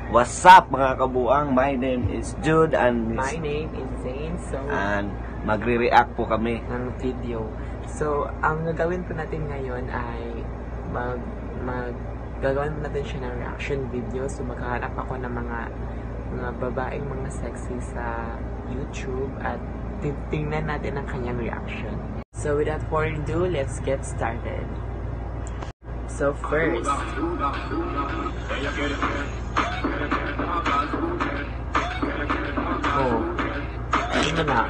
What's up mga kabuang? My name is Jude and My name is Zane. and magre-react po kami ng video. So, ang gagawin po natin ngayon ay gagawin po natin siya ng reaction video. So, maghahanap ako ng mga babaeng mga sexy sa YouTube at titingnan natin ang kanyang reaction. So, without further ado, let's get started. So, first, ano na?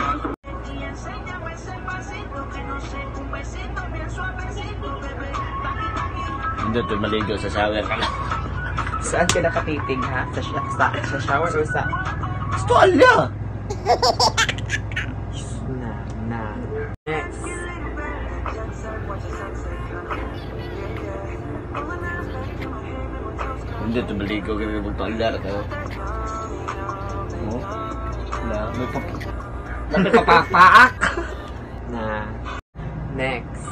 Hindi ito maligo sa shower. Saan ka nakatiting ha? Sa shower o sa... Stolya! Na. Next. Hindi ito maligo kami magtolya. Oh? May papaak! Na. Next.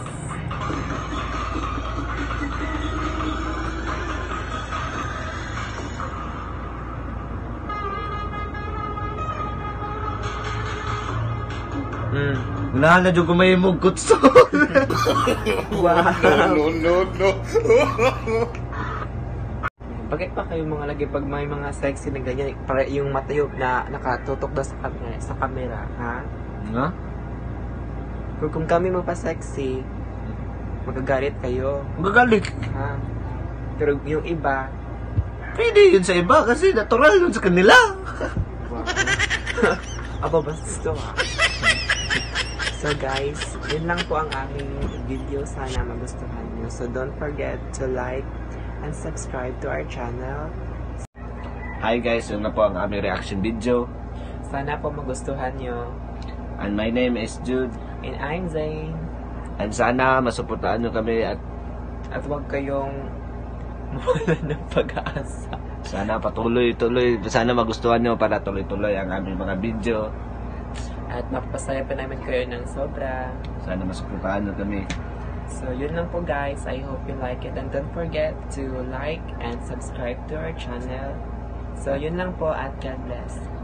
Unahan na dyan ko may mugot so. Wow. No. Bakit pa kayo mga lagi pag may mga sexy na ganyan, para yung mata yung na nakatutok daw sa camera, ha? Nga? Kung kami magpa-sexy, magagalit kayo, Magagalit. ha? Pero yung iba, Pwede yun sa iba kasi natural yun sa kanila. wow. Aba, basta ha? So guys, yun lang po ang aming video. Sana magustuhan nyo. So don't forget to like and subscribe to our channel. Hi guys, yun na po ang aming reaction video. Sana po magustuhan nyo. And my name is Jude. And I'm Zane. And sana masuportahan nyo kami at Huwag kayong mawala ng pag-asa. sana patuloy-tuloy. Sana magustuhan nyo para tuloy-tuloy ang aming mga video. At mapapasaya pa namin kayo ng sobra. Sana masuportahan nyo kami. So yun lang po guys. I hope you like it. And don't forget to like and subscribe to our channel. So yun lang po at God bless.